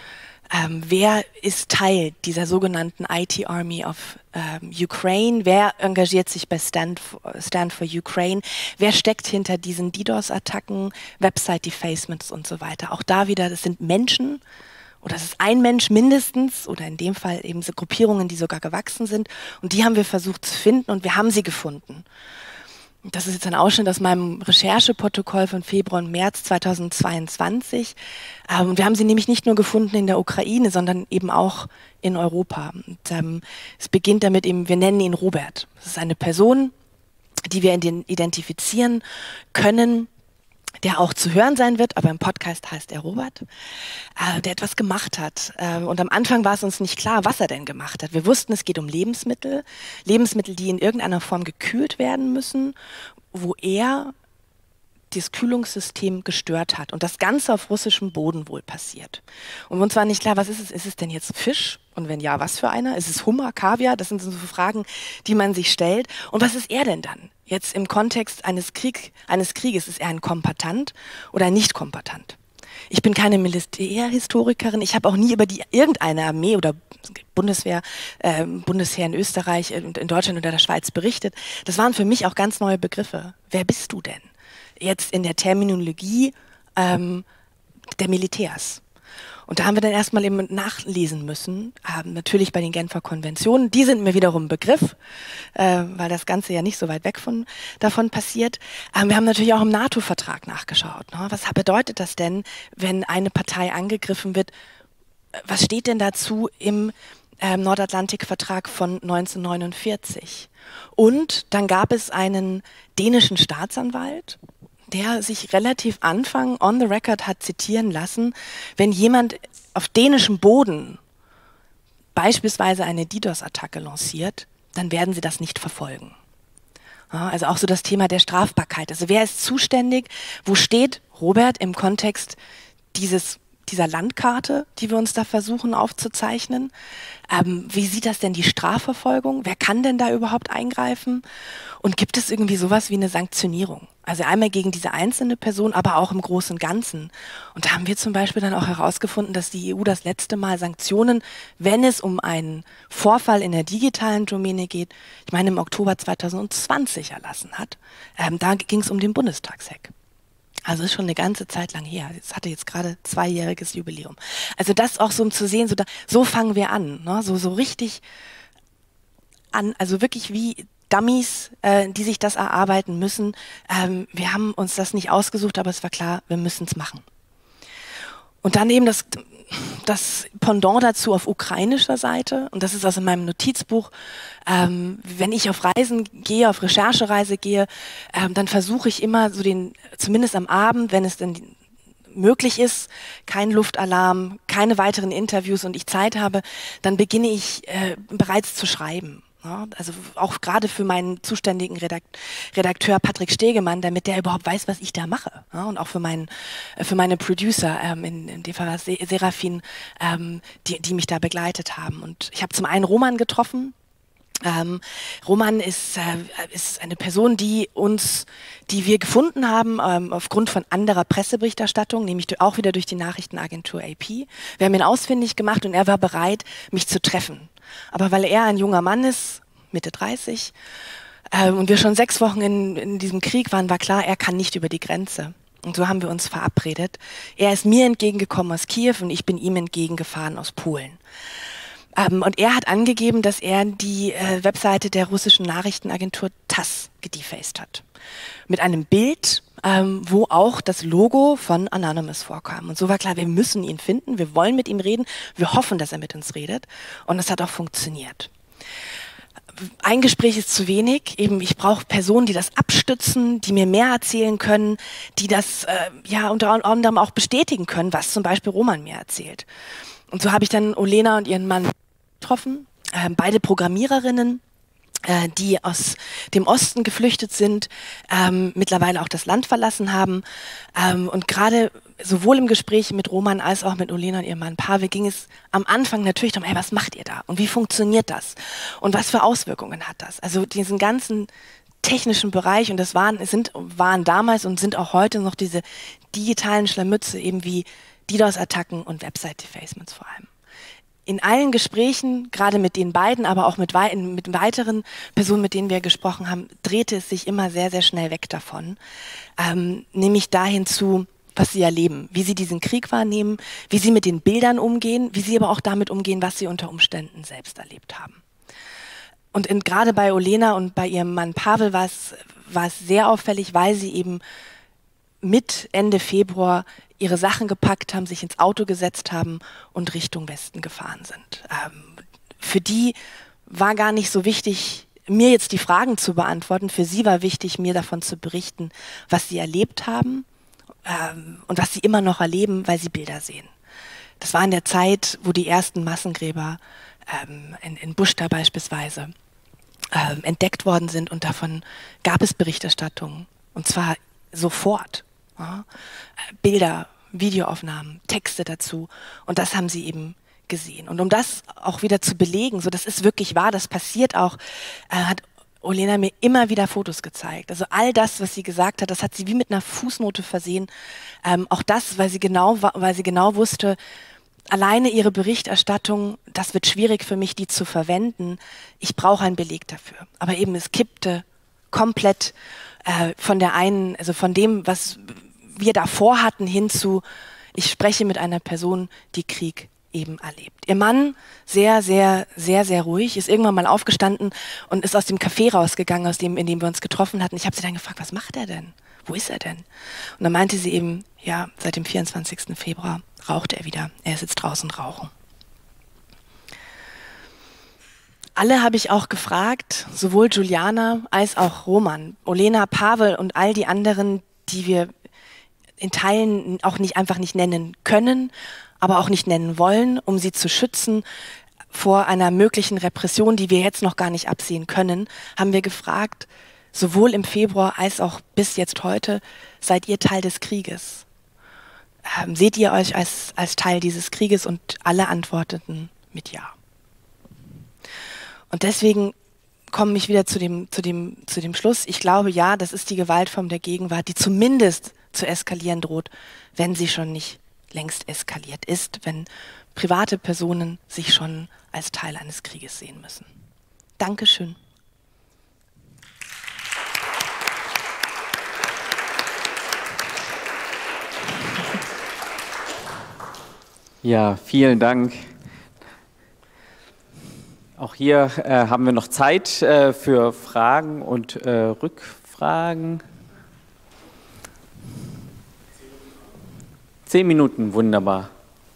Ähm, wer ist Teil dieser sogenannten I T Army of ähm, Ukraine? Wer engagiert sich bei Stand for, Stand for Ukraine? Wer steckt hinter diesen DDoS-Attacken, Website-Defacements und so weiter? Auch da wieder, das sind Menschen, oder es ist ein Mensch mindestens, oder in dem Fall eben so Gruppierungen, die sogar gewachsen sind. Und die haben wir versucht zu finden und wir haben sie gefunden. Das ist jetzt ein Ausschnitt aus meinem Rechercheprotokoll von Februar und März zweitausendzweiundzwanzig. Und wir haben sie nämlich nicht nur gefunden in der Ukraine, sondern eben auch in Europa. Und, ähm, es beginnt damit eben, wir nennen ihn Robert. Das ist eine Person, die wir identifizieren können, der auch zu hören sein wird, aber im Podcast heißt er Robert, äh, der etwas gemacht hat. Äh, und am Anfang war es uns nicht klar, was er denn gemacht hat. Wir wussten, es geht um Lebensmittel, Lebensmittel, die in irgendeiner Form gekühlt werden müssen, wo er das Kühlungssystem gestört hat. Und das Ganze auf russischem Boden wohl passiert. Und uns war nicht klar, was ist es? Ist es denn jetzt Fisch? Und wenn ja, was für einer? Ist es Hummer, Kaviar? Das sind so Fragen, die man sich stellt. Und was ist er denn dann? Jetzt im Kontext eines, Krieg, eines Krieges, ist er ein Kombattant oder nicht Kombattant? Ich bin keine Militärhistorikerin, ich habe auch nie über die irgendeine Armee oder Bundeswehr, äh, Bundesheer in Österreich und in Deutschland oder der Schweiz berichtet. Das waren für mich auch ganz neue Begriffe. Wer bist du denn? Jetzt in der Terminologie ähm, der Militärs. Und da haben wir dann erstmal eben nachlesen müssen, äh, natürlich bei den Genfer Konventionen. Die sind mir wiederum Begriff, äh, weil das Ganze ja nicht so weit weg von, davon passiert. Ähm, wir haben natürlich auch im NATO-Vertrag nachgeschaut. Ne? Was bedeutet das denn, wenn eine Partei angegriffen wird? Was steht denn dazu im äh, Nordatlantik-Vertrag von neunzehnhundertneunundvierzig? Und dann gab es einen dänischen Staatsanwalt, der sich relativ Anfang on the record hat zitieren lassen, wenn jemand auf dänischem Boden beispielsweise eine DDoS-Attacke lanciert, dann werden sie das nicht verfolgen. Ja, also auch so das Thema der Strafbarkeit. Also wer ist zuständig? Wo steht Robert im Kontext dieses dieser Landkarte, die wir uns da versuchen aufzuzeichnen? Ähm, wie sieht das denn die Strafverfolgung? Wer kann denn da überhaupt eingreifen? Und gibt es irgendwie sowas wie eine Sanktionierung? Also einmal gegen diese einzelne Person, aber auch im Großen und Ganzen. Und da haben wir zum Beispiel dann auch herausgefunden, dass die E U das letzte Mal Sanktionen, wenn es um einen Vorfall in der digitalen Domäne geht, ich meine im Oktober zweitausendzwanzig erlassen hat. Ähm, da ging es um den Bundestagshack. Also ist schon eine ganze Zeit lang her. Es hatte jetzt gerade zweijähriges Jubiläum. Also das auch so um zu sehen, so, da, so fangen wir an, ne? so, so richtig an, also wirklich wie Dummies, äh, die sich das erarbeiten müssen. Ähm, wir haben uns das nicht ausgesucht, aber es war klar, wir müssen es machen. Und dann eben das, das Pendant dazu auf ukrainischer Seite, und das ist also in meinem Notizbuch, ähm, wenn ich auf Reisen gehe, auf Recherchereise gehe, ähm, dann versuche ich immer so den, zumindest am Abend, wenn es denn möglich ist, kein Luftalarm, keine weiteren Interviews und ich Zeit habe, dann beginne ich äh, bereits zu schreiben. Ja, also auch gerade für meinen zuständigen Redakt Redakteur Patrick Stegemann, damit der überhaupt weiß, was ich da mache. Ja, und auch für, meinen, für meine Producer, ähm, in, in dem Fall war es Serafin, ähm, die, die mich da begleitet haben. Und ich habe zum einen Roman getroffen. Ähm, Roman ist, äh, ist eine Person, die uns, die wir gefunden haben ähm, aufgrund von anderer Presseberichterstattung, nämlich auch wieder durch die Nachrichtenagentur A P. Wir haben ihn ausfindig gemacht und er war bereit, mich zu treffen. Aber weil er ein junger Mann ist, Mitte dreißig, äh, und wir schon sechs Wochen in, in diesem Krieg waren, war klar, er kann nicht über die Grenze. Und so haben wir uns verabredet. Er ist mir entgegengekommen aus Kiew und ich bin ihm entgegengefahren aus Polen. Ähm, und er hat angegeben, dass er die äh, Webseite der russischen Nachrichtenagentur TASS gedefaced hat. Mit einem Bild, ähm, wo auch das Logo von Anonymous vorkam. Und so war klar, wir müssen ihn finden, wir wollen mit ihm reden, wir hoffen, dass er mit uns redet. Und es hat auch funktioniert. Ein Gespräch ist zu wenig. Eben, ich brauche Personen, die das abstützen, die mir mehr erzählen können, die das äh, ja unter anderem auch bestätigen können, was zum Beispiel Roman mir erzählt. Und so habe ich dann Olena und ihren Mann getroffen, äh, beide Programmiererinnen, äh, die aus dem Osten geflüchtet sind, ähm, mittlerweile auch das Land verlassen haben. Ähm, und gerade sowohl im Gespräch mit Roman als auch mit Olena und ihrem Mann Pavel ging es am Anfang natürlich darum, hey, was macht ihr da? Und wie funktioniert das? Und was für Auswirkungen hat das? Also diesen ganzen technischen Bereich, und das waren, es sind, waren damals und sind auch heute noch diese digitalen Scharmütze, eben wie DDoS-Attacken und Website-Defacements vor allem. In allen Gesprächen, gerade mit den beiden, aber auch mit, wei mit weiteren Personen, mit denen wir gesprochen haben, drehte es sich immer sehr, sehr schnell weg davon. Ähm, nämlich dahin zu, was sie erleben, wie sie diesen Krieg wahrnehmen, wie sie mit den Bildern umgehen, wie sie aber auch damit umgehen, was sie unter Umständen selbst erlebt haben. Und in, gerade bei Olena und bei ihrem Mann Pavel war es, war es sehr auffällig, weil sie eben mit Ende Februar ihre Sachen gepackt haben, sich ins Auto gesetzt haben und Richtung Westen gefahren sind. Ähm, für die war gar nicht so wichtig, mir jetzt die Fragen zu beantworten. Für sie war wichtig, mir davon zu berichten, was sie erlebt haben ähm, und was sie immer noch erleben, weil sie Bilder sehen. Das war in der Zeit, wo die ersten Massengräber ähm, in, in Buschta beispielsweise ähm, entdeckt worden sind und davon gab es Berichterstattungen und zwar sofort. Ja, Bilder, Videoaufnahmen, Texte dazu und das haben sie eben gesehen. Und um das auch wieder zu belegen, so das ist wirklich wahr, das passiert auch, äh, hat Olena mir immer wieder Fotos gezeigt. Also all das, was sie gesagt hat, das hat sie wie mit einer Fußnote versehen. Ähm, auch das, weil sie genau, weil sie genau wusste, alleine ihre Berichterstattung, das wird schwierig für mich, die zu verwenden. Ich brauche einen Beleg dafür. Aber eben, es kippte komplett äh, von der einen, also von dem, was wir davor hatten, hin zu, ich spreche mit einer Person, die Krieg eben erlebt. Ihr Mann, sehr, sehr, sehr, sehr ruhig, ist irgendwann mal aufgestanden und ist aus dem Café rausgegangen, aus dem, in dem wir uns getroffen hatten. Ich habe sie dann gefragt, was macht er denn? Wo ist er denn? Und dann meinte sie eben, ja, seit dem vierundzwanzigsten Februar raucht er wieder. Er ist jetzt draußen rauchen. Alle habe ich auch gefragt, sowohl Juliana als auch Roman, Olena, Pavel und all die anderen, die wir in Teilen auch nicht einfach nicht nennen können, aber auch nicht nennen wollen, um sie zu schützen vor einer möglichen Repression, die wir jetzt noch gar nicht absehen können, haben wir gefragt, sowohl im Februar als auch bis jetzt heute, seid ihr Teil des Krieges? Ähm, seht ihr euch als, als Teil dieses Krieges? Und alle antworteten mit Ja. Und deswegen komme ich wieder zu dem, zu dem, zu dem Schluss. Ich glaube, ja, das ist die Gewaltform der Gegenwart, die zumindest zu eskalieren droht, wenn sie schon nicht längst eskaliert ist, wenn private Personen sich schon als Teil eines Krieges sehen müssen. Dankeschön. Ja, vielen Dank. Auch hier äh, haben wir noch Zeit äh, für Fragen und äh, Rückfragen. Zehn Minuten, wunderbar.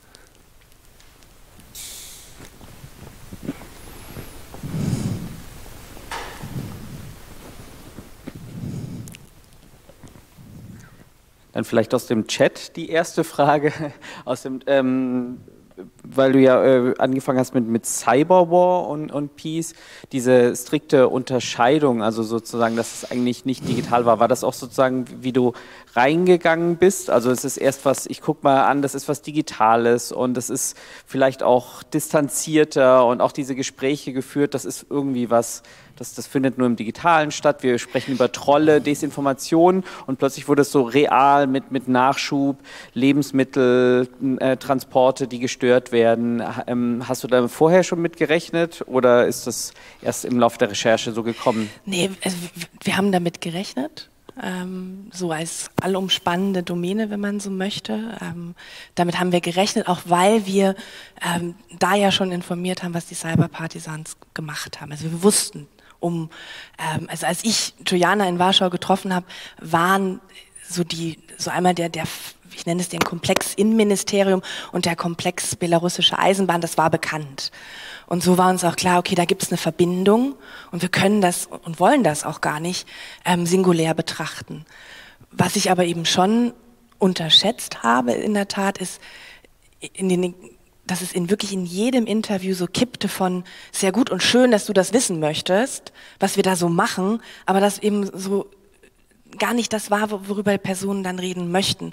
Dann vielleicht aus dem Chat die erste Frage, aus dem, ähm, weil du ja äh, angefangen hast mit, mit Cyberwar und, und Peace, diese strikte Unterscheidung, also sozusagen, dass es eigentlich nicht digital war. War das auch sozusagen, wie du reingegangen bist? Also es ist erst was, ich gucke mal an, das ist was Digitales und das ist vielleicht auch distanzierter und auch diese Gespräche geführt, das ist irgendwie was, das, das findet nur im Digitalen statt. Wir sprechen über Trolle, Desinformation und plötzlich wurde es so real mit, mit Nachschub, Lebensmittel, äh, Transporte, die gestört werden. Ähm, hast du da vorher schon mit gerechnet oder ist das erst im Laufe der Recherche so gekommen? Nee, also wir haben damit gerechnet. Ähm, so als allumspannende Domäne, wenn man so möchte. Ähm, damit haben wir gerechnet, auch weil wir ähm, da ja schon informiert haben, was die Cyberpartisans gemacht haben. Also wir wussten, um, ähm, also als ich Juliana in Warschau getroffen habe, waren so die, so einmal der, der, ich nenne es den Komplex Innenministerium und der Komplex belarussische Eisenbahn, das war bekannt. Und so war uns auch klar, okay, da gibt es eine Verbindung und wir können das und wollen das auch gar nicht ähm, singulär betrachten. Was ich aber eben schon unterschätzt habe in der Tat ist, in den, dass es in wirklich in jedem Interview so kippte von sehr gut und schön, dass du das wissen möchtest, was wir da so machen, aber das eben so gar nicht das war, worüber Personen dann reden möchten.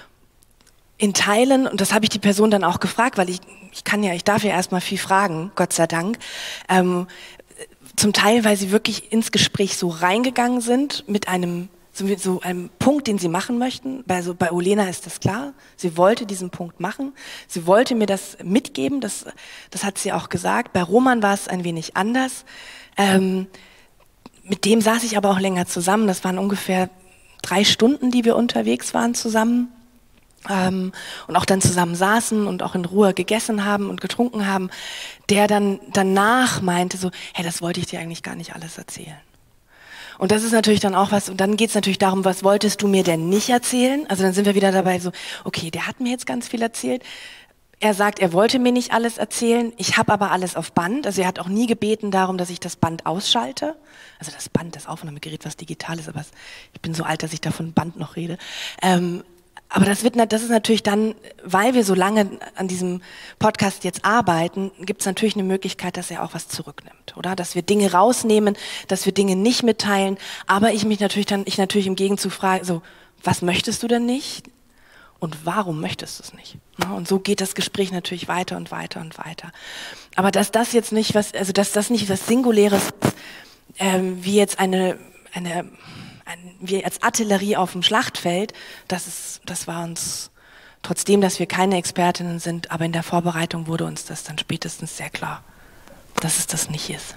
In Teilen, und das habe ich die Person dann auch gefragt, weil ich, ich kann ja, ich darf ja erstmal viel fragen, Gott sei Dank, ähm, zum Teil, weil sie wirklich ins Gespräch so reingegangen sind mit einem, so, so einem Punkt, den sie machen möchten. Bei, so, bei Olena ist das klar, sie wollte diesen Punkt machen, sie wollte mir das mitgeben, das, das hat sie auch gesagt. Bei Roman war es ein wenig anders. Ähm, mit dem saß ich aber auch länger zusammen, das waren ungefähr drei Stunden, die wir unterwegs waren zusammen. Ähm, und auch dann zusammen saßen und auch in Ruhe gegessen haben und getrunken haben, der dann danach meinte so, hey, das wollte ich dir eigentlich gar nicht alles erzählen. Und das ist natürlich dann auch was, und dann geht es natürlich darum, was wolltest du mir denn nicht erzählen? Also dann sind wir wieder dabei so, okay, der hat mir jetzt ganz viel erzählt. Er sagt, er wollte mir nicht alles erzählen, ich habe aber alles auf Band. Also er hat auch nie gebeten darum, dass ich das Band ausschalte. Also das Band, das Aufnahmegerät, was digital ist, aber ich bin so alt, dass ich da von Band noch rede. Ähm, Aber das wird, das ist natürlich dann, weil wir so lange an diesem Podcast jetzt arbeiten, gibt es natürlich eine Möglichkeit, dass er auch was zurücknimmt, oder? Dass wir Dinge rausnehmen, dass wir Dinge nicht mitteilen. Aber ich mich natürlich dann, ich natürlich im Gegenzug frage, so, was möchtest du denn nicht? Und warum möchtest du es nicht? Und so geht das Gespräch natürlich weiter und weiter und weiter. Aber dass das jetzt nicht was, also dass das nicht was Singuläres, ähm, wie jetzt eine, eine wir als Artillerie auf dem Schlachtfeld, das ist, das war uns, trotzdem, dass wir keine Expertinnen sind, aber in der Vorbereitung wurde uns das dann spätestens sehr klar, dass es das nicht ist.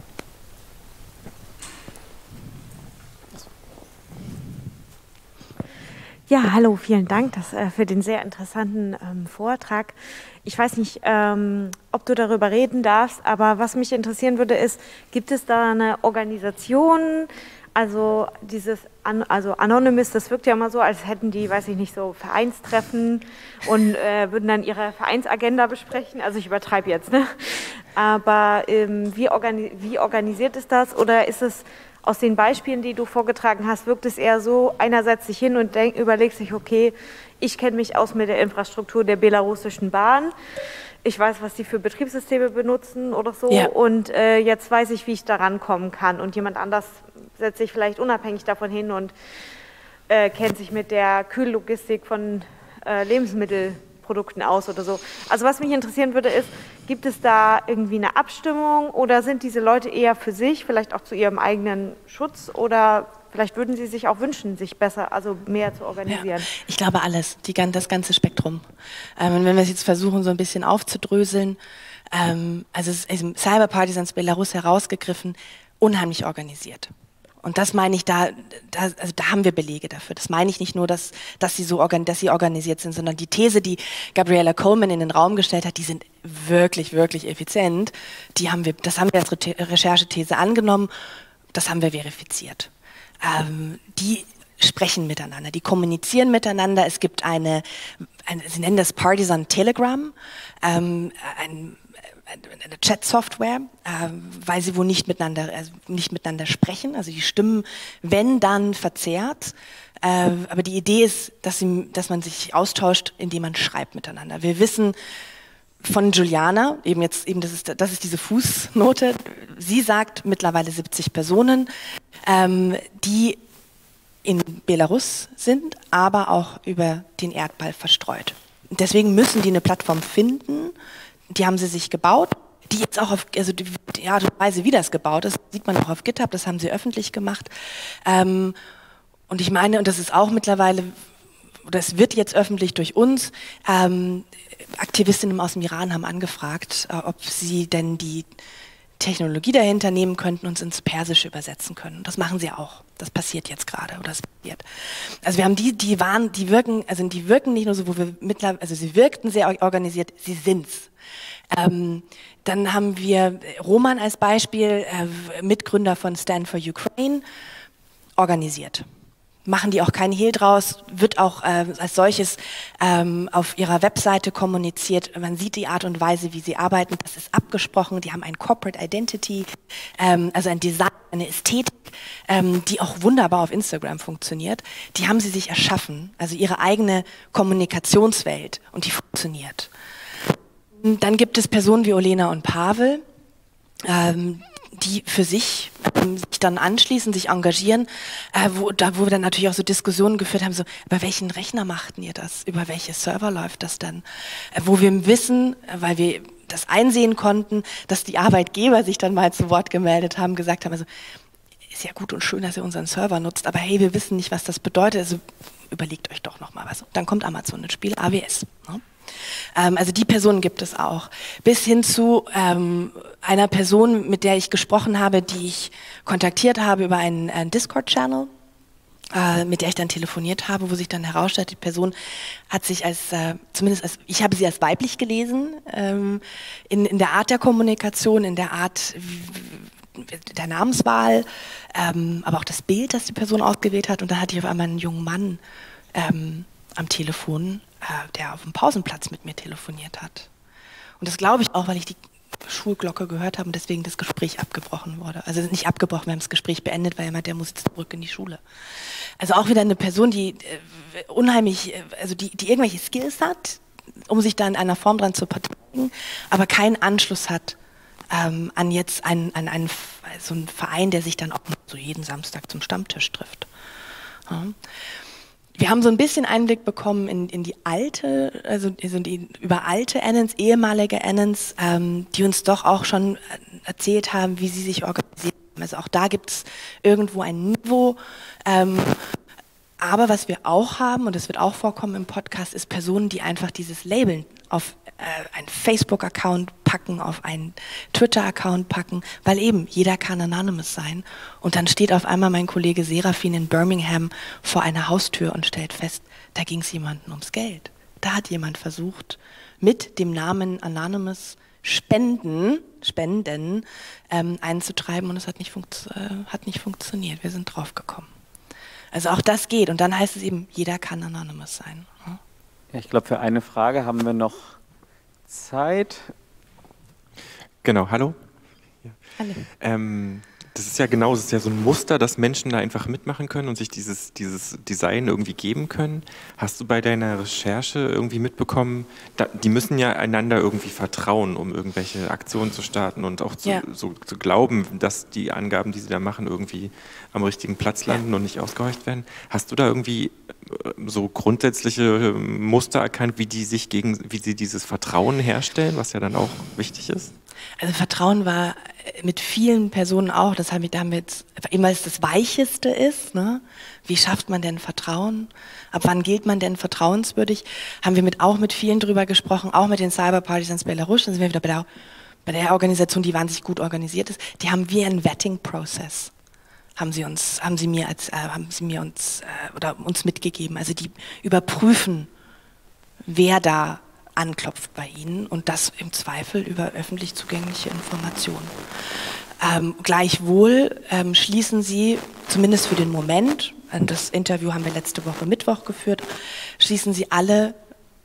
Ja, hallo, vielen Dank das, äh, für den sehr interessanten ähm, Vortrag. Ich weiß nicht, ähm, ob du darüber reden darfst, aber was mich interessieren würde ist, gibt es da eine Organisation, also dieses, An also Anonymous, das wirkt ja immer so, als hätten die, weiß ich nicht, so Vereinstreffen und äh, würden dann ihre Vereinsagenda besprechen. Also ich übertreibe jetzt, ne? Aber ähm, wie, organi wie organisiert ist das? Oder ist es aus den Beispielen, die du vorgetragen hast, wirkt es eher so, einer setzt sich hin und denk, überlegt sich, okay, ich kenne mich aus mit der Infrastruktur der belarussischen Bahn. Ich weiß, was die für Betriebssysteme benutzen oder so, ja. Und äh, jetzt weiß ich, wie ich da rankommen kann. Und jemand anders setzt sich vielleicht unabhängig davon hin und äh, kennt sich mit der Kühllogistik von äh, Lebensmittelprodukten aus oder so. Also was mich interessieren würde ist, gibt es da irgendwie eine Abstimmung oder sind diese Leute eher für sich, vielleicht auch zu ihrem eigenen Schutz oder vielleicht würden Sie sich auch wünschen, sich besser, also mehr zu organisieren? Ja, ich glaube alles, die, das ganze Spektrum. Ähm, wenn wir es jetzt versuchen, so ein bisschen aufzudröseln, ähm, also, es, also Cyberpartisans Belarus herausgegriffen, unheimlich organisiert. Und das meine ich, da, da, also da haben wir Belege dafür. Das meine ich nicht nur, dass, dass, sie so organ, dass sie organisiert sind, sondern die These, die Gabriella Coleman in den Raum gestellt hat, die sind wirklich, wirklich effizient. Die haben wir, das haben wir als Re Recherchethese angenommen, das haben wir verifiziert. Ähm, die sprechen miteinander, die kommunizieren miteinander. Es gibt eine, eine sie nennen das Partisan Telegram, ähm, ein eine Chat-Software, äh, weil sie wohl nicht miteinander, also nicht miteinander sprechen, also die Stimmen, wenn dann verzerrt, äh, aber die Idee ist, dass, sie, dass man sich austauscht, indem man schreibt miteinander. Wir wissen von Juliana, eben jetzt, eben das ist, das ist diese Fußnote, sie sagt mittlerweile siebzig Personen, ähm, die in Belarus sind, aber auch über den Erdball verstreut. Deswegen müssen die eine Plattform finden. Die haben sie sich gebaut, die jetzt auch auf, also die, die Art und Weise, wie das gebaut ist, sieht man auch auf GitHub, das haben sie öffentlich gemacht. Ähm, und ich meine, und das ist auch mittlerweile, oder es wird jetzt öffentlich durch uns, ähm, Aktivistinnen aus dem Iran haben angefragt, äh, ob sie denn die Technologie dahinter nehmen könnten und es ins Persische übersetzen können. Das machen sie auch. Das passiert jetzt gerade, oder das passiert. Also wir haben die, die waren, die wirken, also die wirken nicht nur so, wo wir mittlerweile, also sie wirkten sehr organisiert, sie sind's. Ähm, dann haben wir Roman als Beispiel, äh, Mitgründer von Stand for Ukraine, organisiert. Machen die auch keinen Hehl draus, wird auch äh, als solches ähm, auf ihrer Webseite kommuniziert. Man sieht die Art und Weise, wie sie arbeiten, das ist abgesprochen. Die haben ein Corporate Identity, ähm, also ein Design, eine Ästhetik, ähm, die auch wunderbar auf Instagram funktioniert. Die haben sie sich erschaffen, also ihre eigene Kommunikationswelt, und die funktioniert. Dann gibt es Personen wie Olena und Pavel, ähm, die für sich, ähm, sich dann anschließen, sich engagieren, äh, wo, da, wo wir dann natürlich auch so Diskussionen geführt haben, so, über welchen Rechner machten ihr das? Über welche Server läuft das dann? Äh, wo wir wissen, äh, weil wir das einsehen konnten, dass die Arbeitgeber sich dann mal zu Wort gemeldet haben, gesagt haben, also, ist ja gut und schön, dass ihr unseren Server nutzt, aber hey, wir wissen nicht, was das bedeutet, also überlegt euch doch nochmal was. Dann kommt Amazon ins Spiel, A W S. Ne? Ähm, also die Personen gibt es auch. Bis hin zu ähm, einer Person, mit der ich gesprochen habe, die ich kontaktiert habe über einen, einen Discord-Channel, äh, mit der ich dann telefoniert habe, wo sich dann herausstellt, die Person hat sich als, äh, zumindest als, ich habe sie als weiblich gelesen, ähm, in, in der Art der Kommunikation, in der Art der Namenswahl, ähm, aber auch das Bild, das die Person ausgewählt hat. Und dann hatte ich auf einmal einen jungen Mann ähm, am Telefon, äh, der auf dem Pausenplatz mit mir telefoniert hat. Und das glaube ich auch, weil ich die Schulglocke gehört habe und deswegen das Gespräch abgebrochen wurde. Also nicht abgebrochen, wir haben das Gespräch beendet, weil er meinte, der muss jetzt zurück in die Schule. Also auch wieder eine Person, die äh, unheimlich, äh, also die, die irgendwelche Skills hat, um sich da in einer Form dran zu verteidigen, aber keinen Anschluss hat ähm, an jetzt einen, an einen, so einen Verein, der sich dann auch so jeden Samstag zum Stammtisch trifft. Ja. Wir haben so ein bisschen Einblick bekommen in, in die alte, also, also die, über alte Annans, ehemalige Annans, ähm, die uns doch auch schon erzählt haben, wie sie sich organisieren. Also auch da gibt es irgendwo ein Niveau. Ähm, aber was wir auch haben, und das wird auch vorkommen im Podcast, ist Personen, die einfach dieses Labeln auf äh, einen Facebook-Account packen, auf einen Twitter-Account packen, weil eben jeder kann anonymous sein. Und dann steht auf einmal mein Kollege Serafin in Birmingham vor einer Haustür und stellt fest, da ging es jemandem ums Geld. Da hat jemand versucht, mit dem Namen Anonymous Spenden, Spenden ähm, einzutreiben, und es hat nicht, funkt, äh, hat nicht funktioniert. Wir sind drauf gekommen. Also auch das geht, und dann heißt es eben, jeder kann anonymous sein. Ja, ich glaube, für eine Frage haben wir noch Zeit. Genau, hallo. Ja. Hallo. Ähm, das ist ja genau, das ist ja so ein Muster, dass Menschen da einfach mitmachen können und sich dieses, dieses Design irgendwie geben können. Hast du bei deiner Recherche irgendwie mitbekommen, da, die müssen ja einander irgendwie vertrauen, um irgendwelche Aktionen zu starten und auch zu, ja. so, zu glauben, dass die Angaben, die sie da machen, irgendwie am richtigen Platz landen ja. und nicht ausgehorcht werden. Hast du da irgendwie so grundsätzliche Muster erkannt, wie die sich gegen, wie sie dieses Vertrauen herstellen, was ja dann auch wichtig ist? Also Vertrauen war mit vielen Personen auch, das haben wir damit, immer es das Weicheste ist, ne? Wie schafft man denn Vertrauen? Ab wann gilt man denn vertrauenswürdig? Haben wir mit, auch mit vielen drüber gesprochen, auch mit den Cyberpartisans Belarus, dann sind wir wieder bei der, bei der Organisation, die wahnsinnig gut organisiert ist, die haben wie einen Vetting-Prozess. haben sie uns, haben sie mir als, äh, haben sie mir uns äh, oder uns mitgegeben. Also die überprüfen, wer da anklopft bei ihnen und das im Zweifel über öffentlich zugängliche Informationen. Ähm, gleichwohl ähm, schließen sie, zumindest für den Moment, das Interview haben wir letzte Woche Mittwoch geführt, schließen sie alle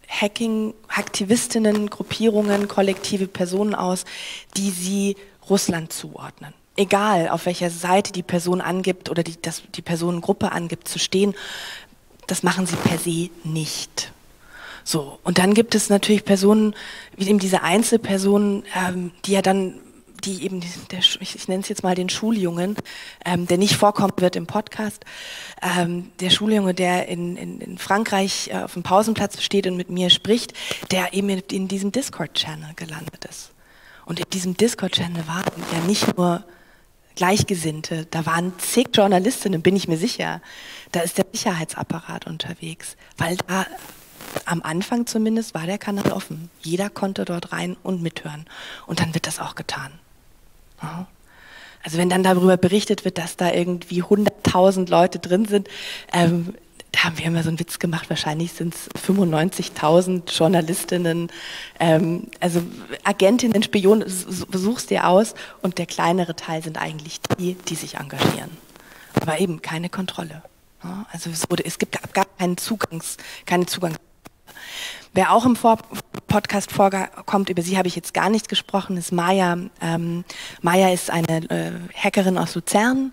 Hacking-Aktivistinnen, Gruppierungen, kollektive Personen aus, die sie Russland zuordnen. Egal, auf welcher Seite die Person angibt oder die, das, die Personengruppe angibt zu stehen, das machen sie per se nicht. So, und dann gibt es natürlich Personen, wie eben diese Einzelpersonen, ähm, die ja dann, die eben, der, ich, ich nenne es jetzt mal den Schuljungen, ähm, der nicht vorkommen wird im Podcast, ähm, der Schuljunge, der in, in, in Frankreich äh, auf dem Pausenplatz steht und mit mir spricht, der eben in, in diesem Discord-Channel gelandet ist. Und in diesem Discord-Channel waren ja nicht nur Gleichgesinnte, da waren zig Journalistinnen, bin ich mir sicher, da ist der Sicherheitsapparat unterwegs, weil da am Anfang zumindest war der Kanal offen. Jeder konnte dort rein und mithören. Und dann wird das auch getan. Ja. Also wenn dann darüber berichtet wird, dass da irgendwie hunderttausend Leute drin sind, ähm, da haben wir immer so einen Witz gemacht, wahrscheinlich sind es fünfundneunzigtausend Journalistinnen, ähm, also Agentinnen, Spionen, suchst dir aus und der kleinere Teil sind eigentlich die, die sich engagieren. Aber eben keine Kontrolle. Ja. Also es, wurde, es gibt gar keinen Zugangs, keine Zugang. Wer auch im Vor Podcast vorkommt, über sie habe ich jetzt gar nicht gesprochen, ist Maya. Ähm, Maya ist eine äh, Hackerin aus Luzern,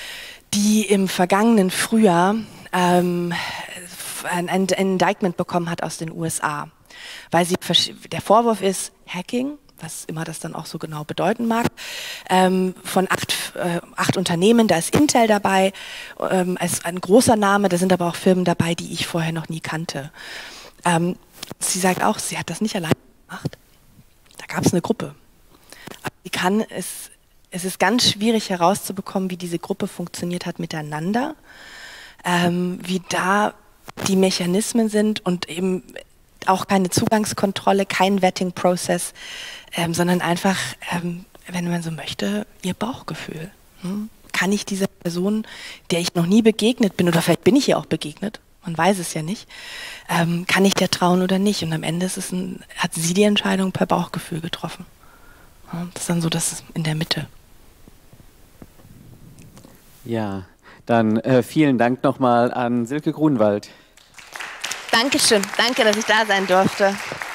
die im vergangenen Frühjahr ähm, ein, ein Indictment bekommen hat aus den U S A. Weil sie, der Vorwurf ist Hacking, was immer das dann auch so genau bedeuten mag, ähm, von acht, äh, acht Unternehmen, da ist Intel dabei, ähm, als ein großer Name, da sind aber auch Firmen dabei, die ich vorher noch nie kannte. Ähm, sie sagt auch, sie hat das nicht allein gemacht. Da gab es eine Gruppe. Aber sie kann es, es ist ganz schwierig herauszubekommen, wie diese Gruppe funktioniert hat miteinander, ähm, wie da die Mechanismen sind und eben auch keine Zugangskontrolle, kein Vetting-Prozess, ähm, sondern einfach, ähm, wenn man so möchte, ihr Bauchgefühl. Hm? Kann ich dieser Person, der ich noch nie begegnet bin, oder vielleicht bin ich ihr auch begegnet, man weiß es ja nicht, ähm, kann ich der trauen oder nicht? Und am Ende ist es ein, hat sie die Entscheidung per Bauchgefühl getroffen. Ja, das ist dann so das in der Mitte. Ja, dann äh, vielen Dank nochmal an Silke Grunwald. Dankeschön, danke, dass ich da sein durfte.